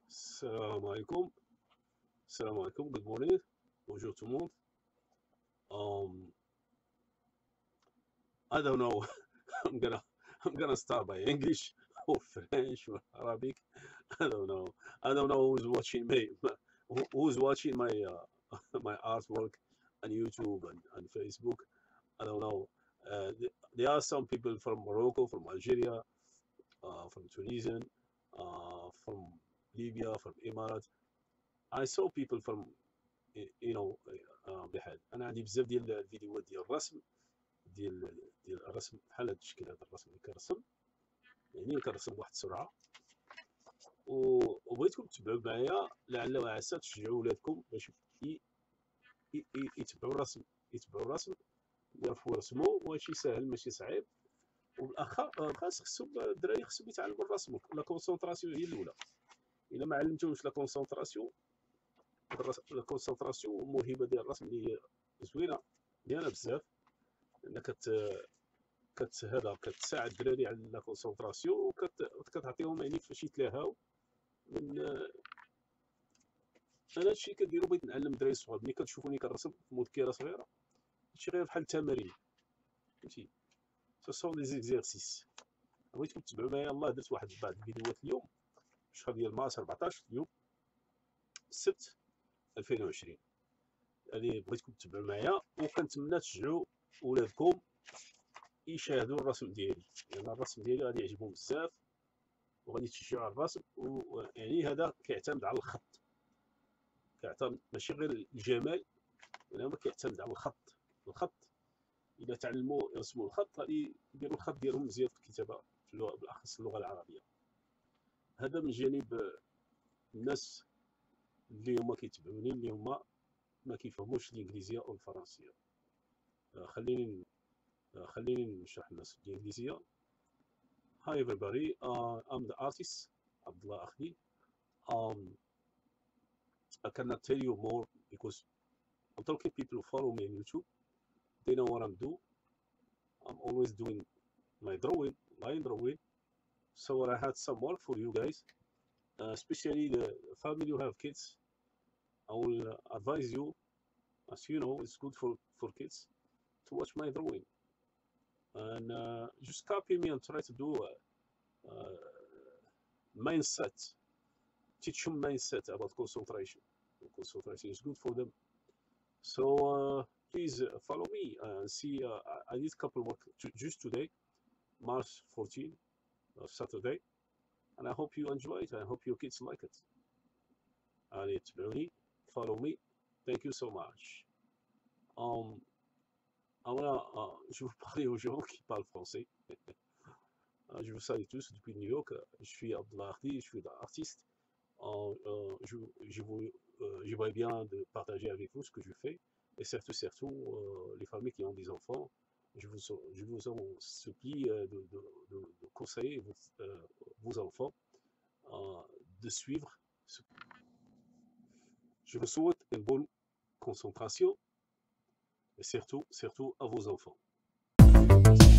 Salam alaikum. Salam alaikum. Good morning. Bonjour tout le monde. Um, I don't know. I'm gonna I'm gonna start by English or French or Arabic. I don't know. I don't know who's watching me. Who's watching my my artwork on YouTube and Facebook. I don't know. There are some people from Morocco, from Algeria, from Tunisian, from Libya, from Emirates. I saw people from بحال انا عندي بزاف ديال الفيديوهات ديال الرسم ديال الرسم بحال هذا الشكل، هذا الرسم اللي كنرسم، يعني كنرسم بواحد السرعه. وبغيتكم تتبعوا معايا لعل وعسى تشجعوا ولادكم باش يتبعوا الرسم، يعرفوا يرسموا. وهادشي ساهل ماشي صعيب. وبالاخر خاص الدراري خصهم يتعلموا الرسم. لا كونسونطراسيون هي الاولى. الا ما علمتوش لا كونسونطراسيون والموهبه ديال الرسم اللي هي زوينه ديالها بزاف، لان كتساعد الدراري على لا كونسونطراسيون، وكتعطيهم يعني فاش يتلاهاو من انا هادشي كنديرو. بغيت نعلم الدراري الصغار ملي كتشوفوني كنرسم في مذكره صغيره، هادشي غير بحال التمارين، فهمتي؟ سو سون دي زيكزيرسيس. بغيتكم تتبعوا معايا. الله درت واحد بعض الفيديوهات اليوم، شهر ديال مارس 14 اليوم السبت 2020. يعني بغيتكم تتبعوا معايا، وكنتمنى تشجعوا ولادكم يشاهدوا الرسم ديالي، لان يعني الرسم ديالي غادي يعجبهم بزاف وغادي تشجعوا على الرسم. ويعني هذا كيعتمد على الخط، كيعتمد ماشي غير الجمال، وانما كيعتمد على الخط. اذا تعلموا يرسموا الخط غادي يديروا الخط ديالهم مزيان في الكتابه، في اللغه بالاخص اللغه العربيه. هذا من جانب الناس اللي هما كيتبعوني، اللي هما ما كيفهموش الانجليزيه او الفرنسيه. خليني نشرح الناس الانجليزيه. Hi everybody, I'm the artist Abdullah Akhdi. I cannot tell you more because I'm talking people who follow me on YouTube. They know what I'm doing. I'm always doing my drawing, line drawing. So I had some work for you guys, especially the family who have kids. I will advise you, as you know, it's good for kids to watch my drawing. And just copy me and try to do mindset. Teach them mindset about concentration. Concentration is good for them. So please follow me and see. I did a couple work just today, March 14, Saturday, and I hope you enjoy it. I hope your kids like it. Allez, follow me. Thank you so much. Voilà, je vais vous parler aux gens qui parlent français. Je vous salue tous depuis New York. Je suis Abdullah Akhdi, je suis artiste. J'aimerais bien de partager avec vous ce que je fais, et surtout les familles qui ont des enfants. Je vous en supplie de conseiller vos enfants de suivre. Je vous souhaite une bonne concentration, et surtout à vos enfants.